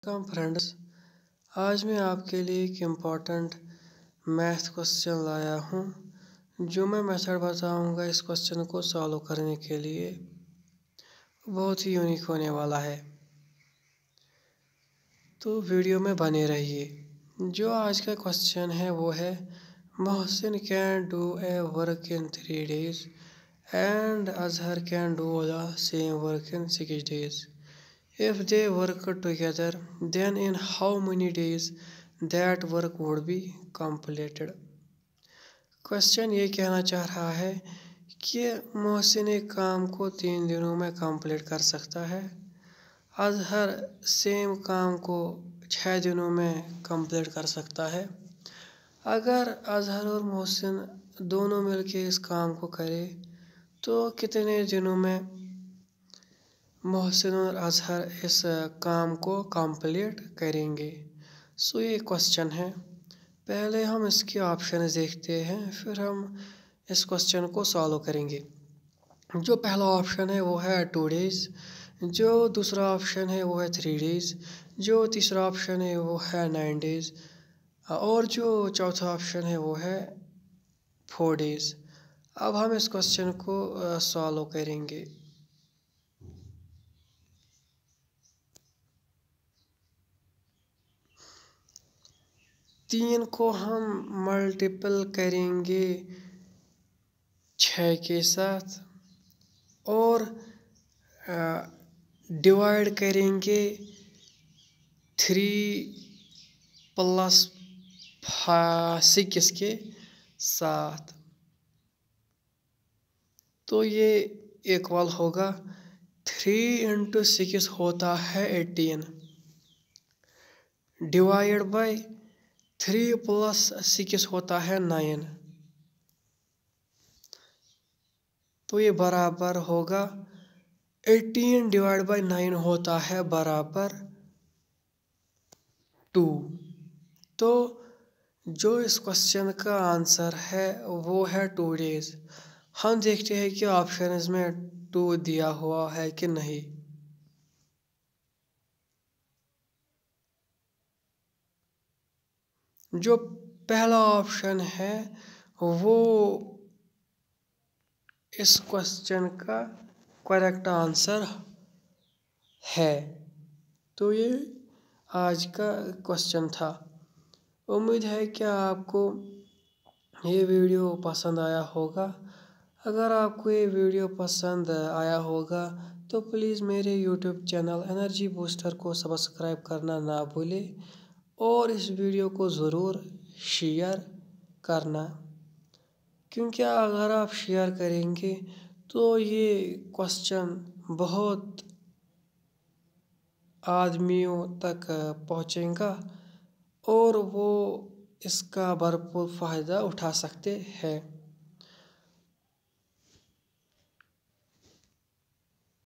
Welcome friends. आज मैं आपके लिए एक इम्पॉर्टेंट मैथ क्वेश्चन लाया हूँ। जो मैं मेथड बताऊँगा इस क्वेश्चन को सॉल्व करने के लिए बहुत ही यूनिक होने वाला है, तो वीडियो में बने रहिए। जो आज का क्वेश्चन है वो है Mohsin can do a work in 3 days and Azhar can do the same work in 6 days. If they work together, then in how many days that work would be completed? Question ये कहना चाह रहा है कि मोहसिन एक काम को 3 दिनों में कंप्लीट कर सकता है, अजहर सेम काम को 6 दिनों में कंप्लीट कर सकता है। अगर अजहर और मोहसिन दोनों मिलके इस काम को करें तो कितने दिनों में मोहसिन और अजहर इस काम को कंप्लीट करेंगे। सो ये क्वेश्चन है। पहले हम इसके ऑप्शन देखते हैं, फिर हम इस क्वेश्चन को सॉल्व करेंगे। जो पहला ऑप्शन है वो है 2 days, जो दूसरा ऑप्शन है वो है 3 days, जो तीसरा ऑप्शन है वो है 9 days और जो चौथा ऑप्शन है वो है 4 days। अब हम इस क्वेश्चन को सॉल्व करेंगे। 3 को हम मल्टीपल करेंगे 6 के साथ और डिवाइड करेंगे 3 + 6 के साथ, तो ये इक्वल होगा 3 × 6 होता है 18 डिवाइड बाय 3 + 6 होता है 9, तो ये बराबर होगा 18 डिवाइड बाय 9 होता है बराबर 2। तो जो इस क्वेश्चन का आंसर है वो है 2 days। हम देखते हैं कि ऑप्शन में 2 दिया हुआ है कि नहीं। जो पहला ऑप्शन है वो इस क्वेश्चन का करेक्ट आंसर है। तो ये आज का क्वेश्चन था। उम्मीद है कि आपको ये वीडियो पसंद आया होगा। अगर आपको ये वीडियो पसंद आया होगा तो प्लीज़ मेरे यूट्यूब चैनल एनर्जी बूस्टर को सब्सक्राइब करना ना भूलें और इस वीडियो को ज़रूर शेयर करना, क्योंकि अगर आप शेयर करेंगे तो ये क्वेश्चन बहुत आदमियों तक पहुंचेगा और वो इसका भरपूर फ़ायदा उठा सकते हैं।